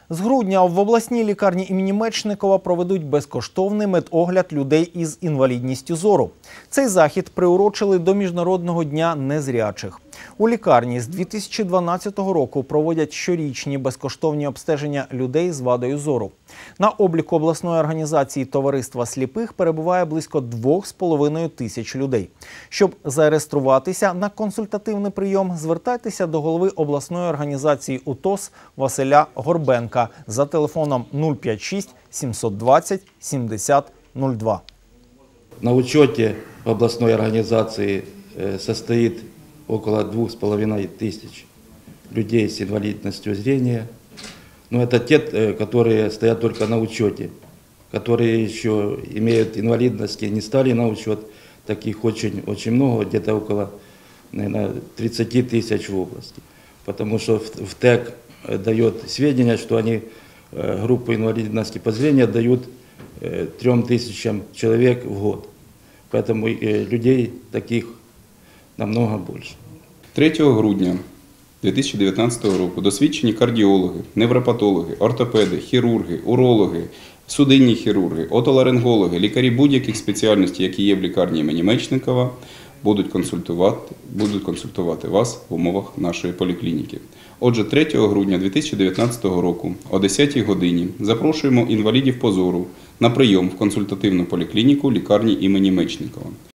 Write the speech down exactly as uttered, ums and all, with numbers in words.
З грудня в обласній лікарні імені Мечникова проведуть безкоштовний медогляд людей із інвалідністю зору. Цей захід приурочили до Міжнародного дня незрячих. У лікарні з дві тисячі дванадцятого року проводять щорічні безкоштовні обстеження людей з вадою зору. На обліку обласної організації Товариства сліпих перебуває близько двох з половиною тисяч людей. Щоб зареєструватися на консультативний прийом, звертайтеся до голови обласної організації УТОС Василя Горбенка за телефоном нуль п'ять шість сімсот двадцять сімдесят нуль два. На учете в областной организации состоит около двух с половиной тысяч людей с инвалидностью зрения. Но это те, которые стоят только на учете, которые еще имеют инвалидность и не стали на учет. Таких очень, очень много, где-то около, наверное, тридцати тысяч в области. Потому что в ТЭК дает сведения, что они группу инвалидности по зрению дают трем тысячам человек в год. Поэтому людей таких намного більше. третього грудня дві тисячі дев'ятнадцятого року досвідчені кардіологи, невропатологи, ортопеди, хірурги, урологи, судинні хірурги, отоларингологи, лікарі будь-яких спеціальностей, які є в лікарні імені Мечникова, будуть консультувати, будуть консультувати вас в умовах нашої поліклініки. Отже, третього грудня дві тисячі дев'ятнадцятого року о десятій годині запрошуємо інвалідів по зору на прийом в консультативну поліклініку лікарні імені Мечникова.